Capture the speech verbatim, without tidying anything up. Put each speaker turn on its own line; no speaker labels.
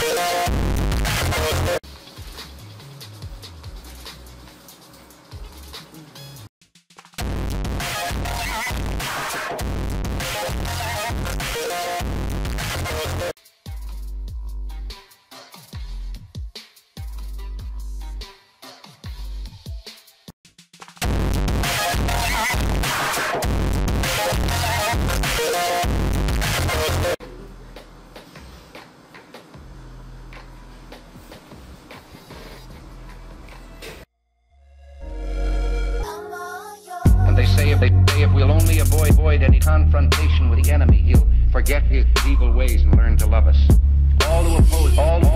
And they say if they say if we'll only avoid, avoid any confrontation with the enemy, he'll forget his evil ways and learn to love us. All who oppose, all